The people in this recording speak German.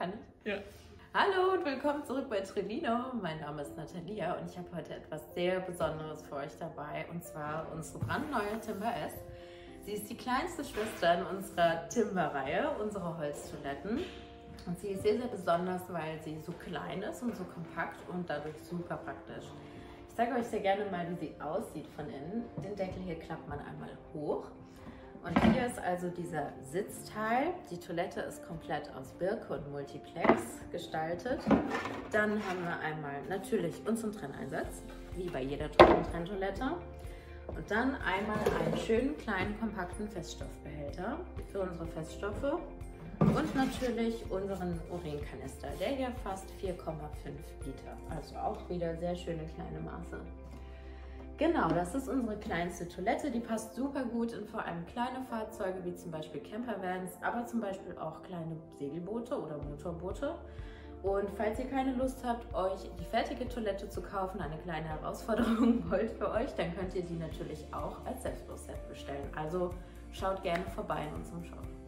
Kann ich? Ja. Hallo und willkommen zurück bei Trevino. Mein Name ist Natalia und ich habe heute etwas sehr Besonderes für euch dabei, und zwar unsere brandneue Timber S. Sie ist die kleinste Schwester in unserer Timber-Reihe, unsere Holztoiletten. Und sie ist sehr, sehr besonders, weil sie so klein ist und so kompakt und dadurch super praktisch. Ich zeige euch sehr gerne mal, wie sie aussieht von innen. Den Deckel hier klappt man einmal hoch. Und hier ist also dieser Sitzteil. Die Toilette ist komplett aus Birke und Multiplex gestaltet. Dann haben wir einmal natürlich unseren Trenneinsatz, wie bei jeder Trenntoilette. Und dann einmal einen schönen kleinen kompakten Feststoffbehälter für unsere Feststoffe. Und natürlich unseren Urinkanister, der hier fast 4,5 Liter, also auch wieder sehr schöne kleine Maße. Genau, das ist unsere kleinste Toilette, die passt super gut in vor allem kleine Fahrzeuge, wie zum Beispiel Campervans, aber zum Beispiel auch kleine Segelboote oder Motorboote. Und falls ihr keine Lust habt, euch die fertige Toilette zu kaufen, eine kleine Herausforderung wollt für euch, dann könnt ihr die natürlich auch als Selbstbauset bestellen. Also schaut gerne vorbei in unserem Shop.